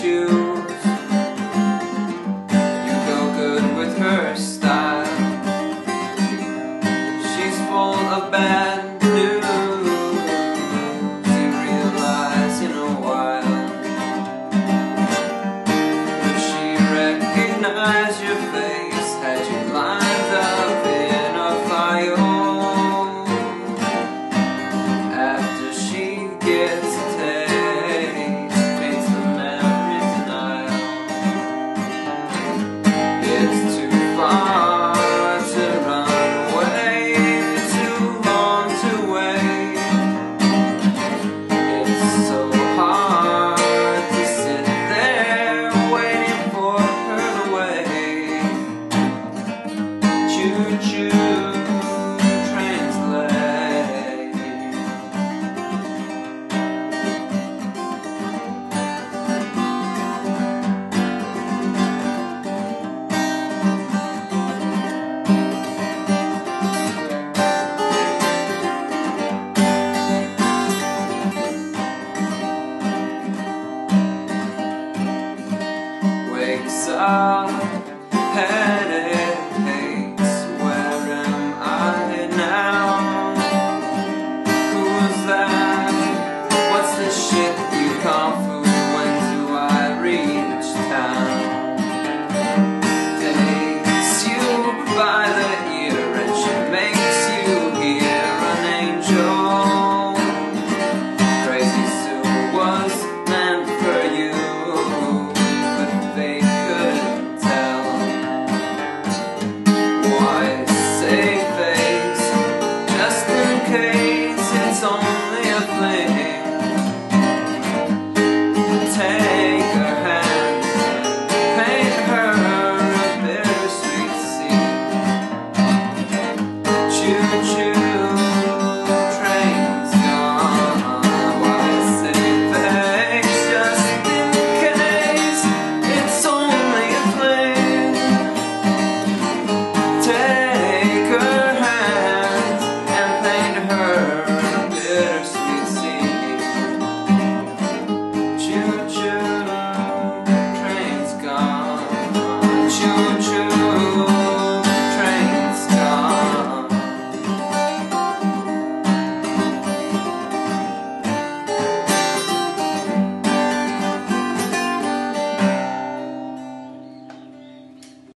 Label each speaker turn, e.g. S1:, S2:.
S1: shoes. You go good with her style. She's full of bad news. You realize in a while. Would she recognize your face? Had you lined up in a file? After she gets a taste, paints the memory denial. It's too far to run away, too long to wait. It's so hard to sit there waiting for her to wait. Choo choo, translate. Wakes up,